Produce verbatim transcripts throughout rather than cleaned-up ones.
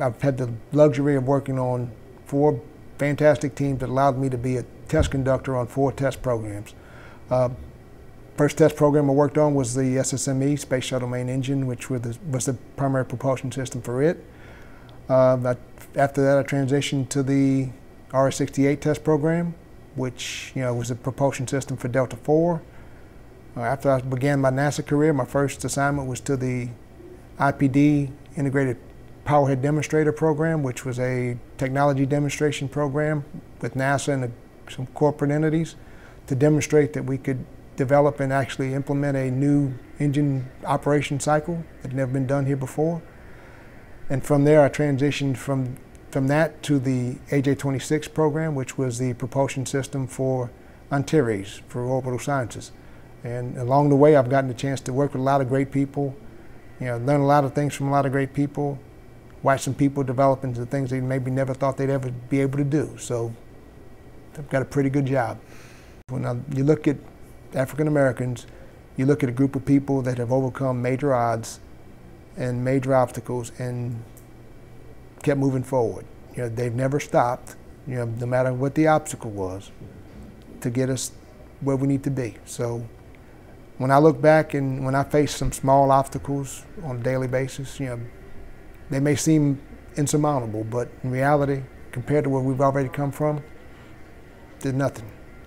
I've had the luxury of working on four fantastic teams that allowed me to be a test conductor on four test programs. Uh, first test program I worked on was the S S M E, Space Shuttle Main Engine, which was the, was the primary propulsion system for it. Uh, but after that, I transitioned to the R S sixty-eight test program, which you know was a propulsion system for Delta four. Uh, after I began my NASA career, my first assignment was to the I P D Integrated Powerhead Demonstrator program, which was a technology demonstration program with NASA and a, some corporate entities to demonstrate that we could develop and actually implement a new engine operation cycle that had never been done here before. And from there, I transitioned from, from that to the A J twenty-six program, which was the propulsion system for Antares, for orbital sciences. And along the way, I've gotten the chance to work with a lot of great people, you know, learn a lot of things from a lot of great people, watch some people develop into things they maybe never thought they'd ever be able to do. So I've got a pretty good job. When I, you look at African Americans, you look at a group of people that have overcome major odds and major obstacles and kept moving forward. You know, they've never stopped, you know, no matter what the obstacle was, to get us where we need to be. So when I look back and when I face some small obstacles on a daily basis, you know, they may seem insurmountable, but in reality, compared to where we've already come from, there's nothing.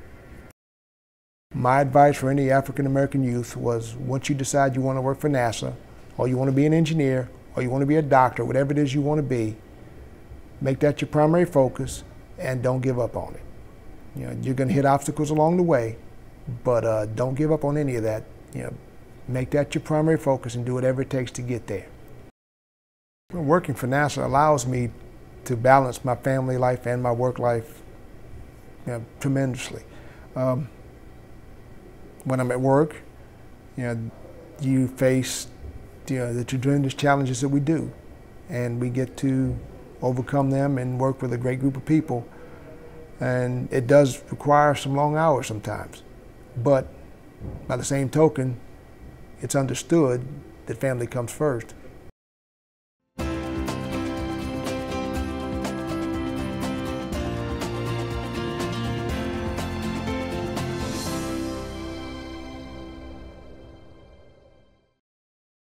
My advice for any African American youth was, once you decide you want to work for NASA, or you want to be an engineer, or you want to be a doctor, whatever it is you want to be, make that your primary focus and don't give up on it. You know, you're going to hit obstacles along the way, but uh, don't give up on any of that. You know, make that your primary focus and do whatever it takes to get there. Working for NASA allows me to balance my family life and my work life, you know, tremendously. Um, when I'm at work, you know, you face you know, the tremendous challenges that we do, and we get to overcome them and work with a great group of people. And it does require some long hours sometimes. But by the same token, it's understood that family comes first.